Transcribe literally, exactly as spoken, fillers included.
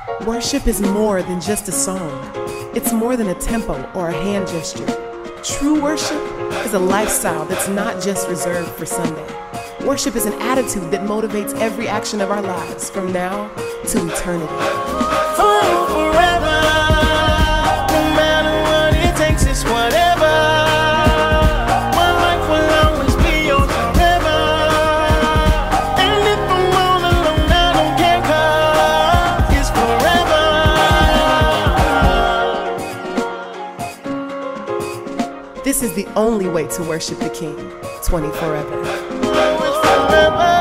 Worship is more than just a song. It's more than a tempo or a hand gesture. True worship is a lifestyle that's not just reserved for Sunday. Worship is an attitude that motivates every action of our lives from now to eternity. Oh, forever, no matter what it takes, it's whatever. My life will always be yours forever. And if I'm all alone, I don't care, 'cause it's forever. This is the only way to worship the King, twenty-four ever. Oh, it's forever.